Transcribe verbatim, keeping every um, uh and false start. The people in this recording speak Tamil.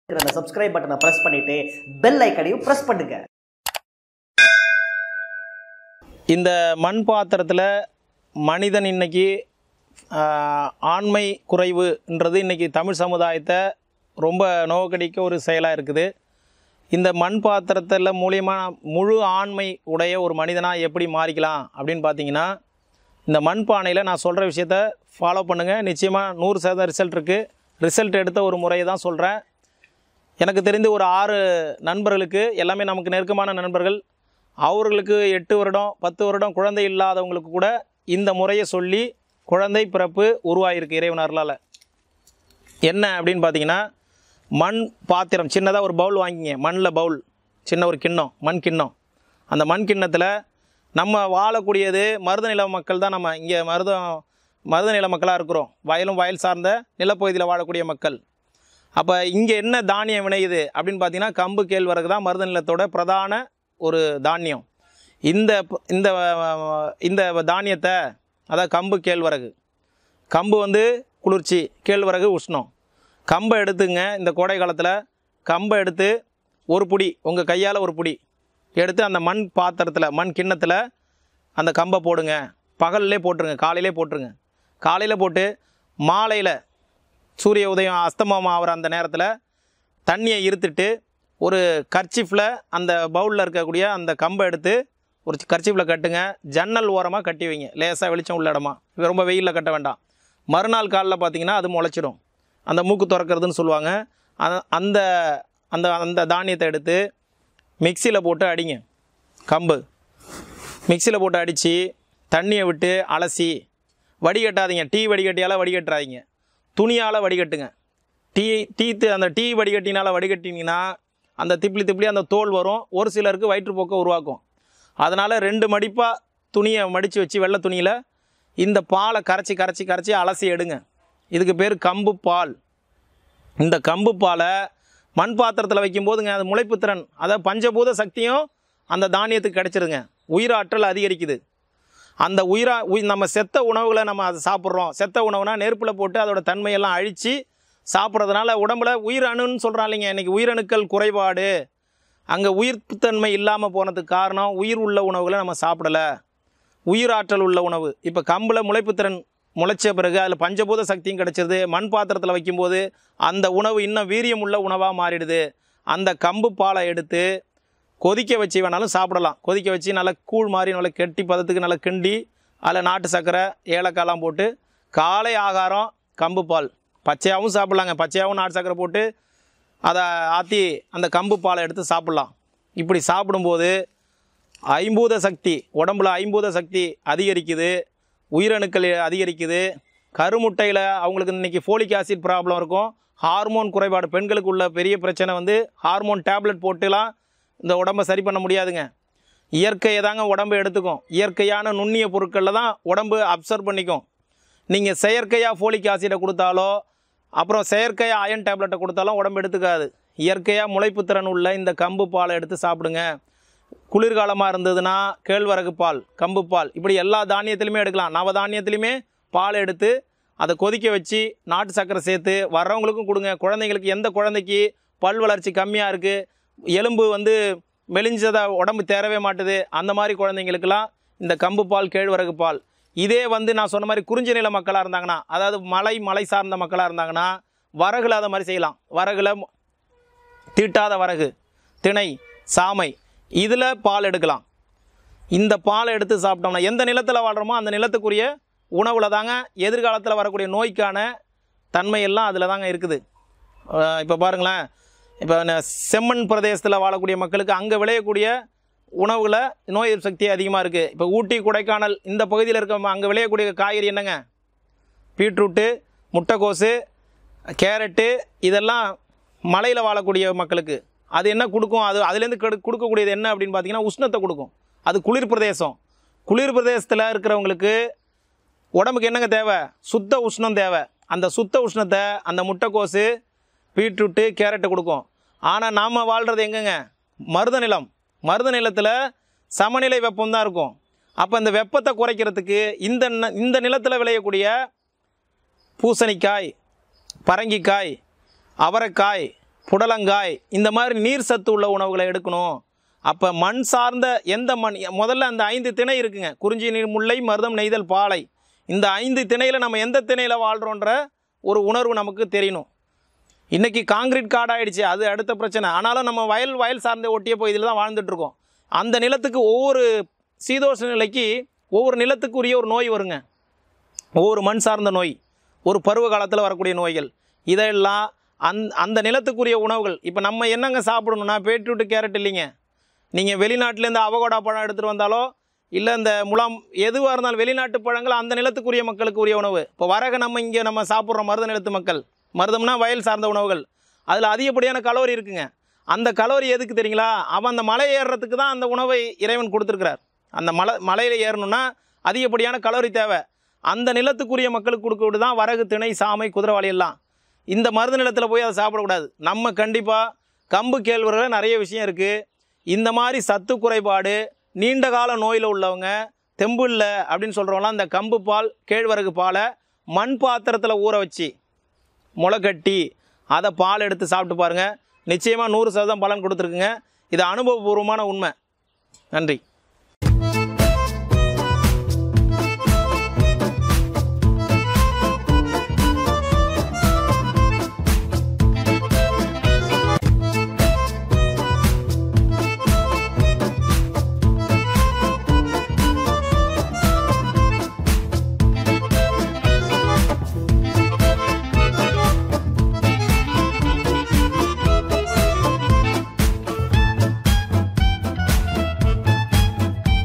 அந்த சப்ஸ்கிரைப் பட்டனை பிரஸ் பண்ணிட்டு பெல் ஐக்கனையும் பிரஸ் பண்ணுங்க. இந்த மண் பாத்திரத்தில் மனிதன் இன்னைக்கு ஆண்மை குறைவுன்றது இன்றைக்கி தமிழ் சமுதாயத்தை ரொம்ப நோக்கடிக்க ஒரு செயலாக இருக்குது. இந்த மண் பாத்திரத்தில் மூலியமாக முழு ஆண்மை உடைய ஒரு மனிதனாக எப்படி மாறிக்கலாம் அப்படின்னு பார்த்தீங்கன்னா, இந்த மண் பானையில் நான் சொல்கிற விஷயத்த ஃபாலோ பண்ணுங்கள். நிச்சயமாக நூறு சதவீத ரிசல்ட் இருக்குது. ரிசல்ட் எடுத்த ஒரு முறையை தான் சொல்கிறேன். எனக்கு தெரிந்து ஒரு ஆறு நண்பர்களுக்கு, எல்லாமே நமக்கு நெருக்கமான நண்பர்கள், அவர்களுக்கு எட்டு வருடம் பத்து வருடம் குழந்தை இல்லாதவங்களுக்கு கூட இந்த முறையை சொல்லி குழந்தை பிறப்பு உருவாகிருக்கு இறைவனர்களால். என்ன அப்படின்னு பார்த்தீங்கன்னா, மண் பாத்திரம் சின்னதாக ஒரு பவுல் வாங்கிங்க. மண்ணில் பவுல், சின்ன ஒரு கிண்ணம், மண் கிண்ணம். அந்த மண் கிண்ணத்தில் நம்ம வாழக்கூடியது மருத நில மக்கள் தான். நம்ம இங்கே மருதம் மருத நில மக்களாக இருக்கிறோம். வயலும் வயல் சார்ந்த நிலப்பகுதியில் வாழக்கூடிய மக்கள். அப்போ இங்கே என்ன தானியம் விளையுது அப்படின்னு பார்த்தீங்கன்னா, கம்பு கேழ்வரகு தான் மருத நிலத்தோட பிரதான ஒரு தானியம். இந்த இந்த இந்த தானியத்தை, அதாவது கம்பு கேழ்வரகு, கம்பு வந்து குளிர்ச்சி, கேழ்வரகு உஷ்ணம். கம்பை எடுத்துங்க. இந்த கோடை காலத்தில் கம்பை எடுத்து ஒரு புடி, உங்கள் கையால் ஒரு புடி எடுத்து அந்த மண் பாத்திரத்தில், மண் கிண்ணத்தில் அந்த கம்பை போடுங்க. பகல்லே போட்டுருங்க, காலையிலே போட்டுருங்க. காலையில் போட்டு மாலையில் சூரிய உதயம் அஸ்தமம் ஆகிற அந்த நேரத்தில் தண்ணியை இருத்துட்டு ஒரு கர்ச்சிஃபில் அந்த பவுலில் இருக்கக்கூடிய அந்த கம்பை எடுத்து ஒரு கர்ச்சிஃபில் கட்டுங்க. ஜன்னல் ஓரமாக கட்டி வைங்க, லேசாக வெளிச்சம் உள்ள இடமா. ரொம்ப வெயிலில் கட்ட வேண்டாம். மறுநாள் காலில் பார்த்தீங்கன்னா அது முளைச்சிடும். அந்த மூக்கு திறக்கிறதுன்னு சொல்லுவாங்க. அந்த அந்த அந்த தானியத்தை எடுத்து மிக்சியில் போட்டு அடிங்க. கம்பு மிக்சியில் போட்டு அடித்து தண்ணியை விட்டு அலசி வடிகட்டாதீங்க. டீ வடிகட்டியால் வடிகட்டுறாதீங்க, துணியால் வடிகட்டுங்க. டீ டீத்து அந்த டீ வடிகட்டினால் வடிகட்டினீங்கன்னா அந்த திப்ளி திப்ளி அந்த தோல் வரும். ஒரு சிலருக்கு வயிற்றுப்போக்கை உருவாக்கும். அதனால் ரெண்டு மடிப்பாக துணியை மடித்து வச்சு வெள்ளை துணியில் இந்த பாலை கரைச்சி கரைச்சி கரைச்சி அலசி எடுங்க. இதுக்கு பேர் கம்பு பால். இந்த கம்பு பாலை மண் பாத்திரத்தில் வைக்கும்போதுங்க, அது முளைப்புத்திறன், அதாவது பஞ்சபூத சக்தியும் அந்த தானியத்துக்கு கிடச்சிருங்க. உயிராற்றல் அதிகரிக்குது. அந்த உயிரா உய் நம்ம செத்த உணவுகளை நம்ம அதை சாப்பிட்றோம். செத்த உணவுனா நெருப்பில் போட்டு அதோட தன்மையெல்லாம் அழித்து சாப்பிட்றதுனால உடம்புல உயிரணுன்னு சொல்கிறான் இல்லைங்க. இன்றைக்கி உயிரணுக்கள் குறைபாடு, அங்கே உயிர்ப்புத்தன்மை இல்லாமல் போனதுக்கு காரணம் உயிர் உள்ள உணவுகளை நம்ம சாப்பிடலை, உயிராற்றல் உள்ள உணவு. இப்போ கம்பில் முளைப்புத்திறன் முளைச்ச பிறகு அதில் பஞ்சபூத சக்தியும் கிடச்சிருது. மண் பாத்திரத்தில் வைக்கும்போது அந்த உணவு இன்னும் வீரியம் உள்ள உணவாக மாறிடுது. அந்த கம்பு பாலை எடுத்து கொதிக்க வச்சு வேணாலும் சாப்பிடலாம். கொதிக்க வச்சு நல்லா கூழ் மாதிரி நல்லா கெட்டி பதத்துக்கு நல்லா கிண்டி அதில் நாட்டு சர்க்கரை ஏலக்காய்லாம் போட்டு காலை ஆகாரம் கம்பு பால். பச்சையாகவும் சாப்பிட்லாங்க. பச்சையாகவும் நாட்டு சர்க்கரை போட்டு அதை ஆற்றி அந்த கம்பு பாலை எடுத்து சாப்பிட்லாம். இப்படி சாப்பிடும்போது ஐம்பூத சக்தி, உடம்புல ஐம்பூத சக்தி அதிகரிக்குது, உயிரணுக்கள் அதிகரிக்குது. கருமுட்டையில் அவங்களுக்கு இன்றைக்கி ஃபோலிக் ஆசிட் ப்ராப்ளம் இருக்கும், ஹார்மோன் குறைபாடு. பெண்களுக்கு உள்ள பெரிய பிரச்சனை வந்து ஹார்மோன் டேப்லெட் போட்டுலாம் இந்த உடம்பை சரி பண்ண முடியாதுங்க. இயற்கையை தாங்க உடம்பு எடுத்துக்கும். இயற்கையான நுண்ணிய பொருட்களில் தான் உடம்பு அப்சர்வ் பண்ணிக்கும். நீங்கள் செயற்கையாக ஃபோலிக் ஆசிடை கொடுத்தாலோ அப்புறம் செயற்கையாக அயன் டேப்லெட்டை கொடுத்தாலும் உடம்பு எடுத்துக்காது. இயற்கையாக முளைப்புத்திறன் உள்ள இந்த கம்பு பாலை எடுத்து சாப்பிடுங்க. குளிர்காலமாக இருந்ததுன்னா கேழ்வரகு பால், கம்பு பால், இப்படி எல்லா தானியத்துலையுமே எடுக்கலாம். நவ தானியத்துலையுமே பால் எடுத்து அதை கொதிக்க வச்சு நாட்டு சர்க்கரை சேர்த்து வர்றவங்களுக்கும் கொடுங்க. குழந்தைங்களுக்கு, எந்த குழந்தைக்கு பல் வளர்ச்சி கம்மியாக இருக்குது, எலும்பு வந்து மெலிஞ்சதாக உடம்பு தேரவே மாட்டுது, அந்த மாதிரி குழந்தைங்களுக்கெல்லாம் இந்த கம்பு பால், கேழ்வரகு பால். இதே வந்து நான் சொன்ன மாதிரி குறிஞ்சி நில மக்களாக இருந்தாங்கன்னா, அதாவது மலை மலை சார்ந்த மக்களாக இருந்தாங்கன்னா வரகுல அதை மாதிரி செய்யலாம். வரகுல தீட்டாத வரகு, திணை, சாமை, இதில் பால் எடுக்கலாம். இந்த பாலை எடுத்து சாப்பிட்டோம்னா எந்த நிலத்தில் வாழ்கிறோமோ அந்த நிலத்துக்குரிய உணவில் தாங்க எதிர்காலத்தில் வரக்கூடிய நோய்க்கான தன்மையெல்லாம் அதில் தாங்க இருக்குது. இப்போ பாருங்களேன், இப்போ செம்மண் பிரதேசத்தில் வாழக்கூடிய மக்களுக்கு அங்கே விளையக்கூடிய உணவுகளை நோய் எதிர்ப்பு சக்தி அதிகமாக இருக்குது. இப்போ ஊட்டி, கொடைக்கானல் இந்த பகுதியில் இருக்க அங்கே விளையக்கூடிய காய்கறி என்னங்க? பீட்ரூட்டு, முட்டைக்கோசு, கேரட்டு, இதெல்லாம் மலையில் வாழக்கூடிய மக்களுக்கு அது என்ன கொடுக்கும்? அது அதுலேருந்து கெடு கொடுக்கக்கூடியது என்ன அப்படின்னு பார்த்தீங்கன்னா உஷ்ணத்தை கொடுக்கும். அது குளிர் பிரதேசம். குளிர் பிரதேசத்தில் இருக்கிறவங்களுக்கு உடம்புக்கு என்னங்க தேவை? சுத்த உஷ்ணம் தேவை. அந்த சுத்த உஷ்ணத்தை அந்த முட்டைக்கோசு, பீட்ரூட்டு, கேரட்டு கொடுக்கும். ஆனால் நாம் வாழ்கிறது எங்கங்க? மருத நிலம். மருத நிலத்தில் சமநிலை வெப்பம் தான் இருக்கும். அப்போ இந்த வெப்பத்தை குறைக்கிறதுக்கு இந்த இந்த நிலத்தில் விளையக்கூடிய பூசணிக்காய், பரங்கிக்காய், அவரைக்காய், புடலங்காய், இந்த மாதிரி நீர் சத்து உள்ள உணவுகளை எடுக்கணும். அப்போ மண் சார்ந்த எந்த மண், முதல்ல அந்த ஐந்து திணை இருக்குங்க, குறிஞ்சி நீர் முல்லை மருதம் நெய்தல் பாலை. இந்த ஐந்து திணையில் நம்ம எந்த திணையில் வாழ்கிறோன்ற ஒரு உணர்வு நமக்கு தெரியணும். இன்றைக்கி காங்கிரீட் காடாயிடுச்சு, அது அடுத்த பிரச்சனை. ஆனாலும் நம்ம வயல் வயல் சார்ந்த ஒட்டிய பகுதியில் தான் வாழ்ந்துட்டுருக்கோம். அந்த நிலத்துக்கு ஒவ்வொரு சீதோஷ நிலைக்கு ஒவ்வொரு நிலத்துக்குரிய ஒரு நோய் வருங்க, ஒவ்வொரு மண் சார்ந்த நோய், ஒரு பருவ காலத்தில் வரக்கூடிய நோய்கள். இதெல்லாம் அந் அந்த நிலத்துக்குரிய உணவுகள். இப்போ நம்ம என்னங்க சாப்பிடணும்னா பீட்ரூட்டு கேரட் இல்லைங்க, நீங்கள் வெளிநாட்டிலேருந்து அவகோடா பழம் எடுத்துகிட்டு வந்தாலோ இல்லை இந்த முலாம் எதுவாக இருந்தாலும் வெளிநாட்டு பழங்கள் அந்த நிலத்துக்குரிய மக்களுக்கு உரிய உணவு. இப்போ வரக நம்ம இங்கே நம்ம சாப்பிட்றோம் மருத நிலத்து மக்கள், மருதம்னா வயல் சார்ந்த உணவுகள், அதில் அதிகப்படியான கலோரி இருக்குங்க. அந்த கலோரி எதுக்கு தெரியுங்களா? அவன் அந்த மலை ஏறுறதுக்கு தான் அந்த உணவை இறைவன் கொடுத்துருக்கிறார். அந்த மலை மலையில் ஏறணும்னா அதிகப்படியான கலோரி தேவை. அந்த நிலத்துக்குரிய மக்களுக்கு கொடுக்கறது தான் வரகு, திணை, சாமை, குதிரைவாளி எல்லாம். இந்த மருத நிலத்தில் போய் அதை சாப்பிடக்கூடாது. நம்ம கண்டிப்பாக கம்பு கேழ்வரகுல நிறைய விஷயம் இருக்குது. இந்த மாதிரி சத்து குறைபாடு, நீண்ட கால நோயில் உள்ளவங்க, தெம்பு இல்லை அப்படின்னு சொல்கிறவங்களாம் இந்த கம்பு பால், கேழ்வரகு பாலை மண் பாத்திரத்தில் ஊற வச்சு முளை கட்டி அதை பால் எடுத்து சாப்பிட்டு பாருங்கள். நிச்சயமாக நூறு சதவீதம் பலன் கொடுத்துருக்குங்க. இது அனுபவபூர்வமான உண்மை. நன்றி.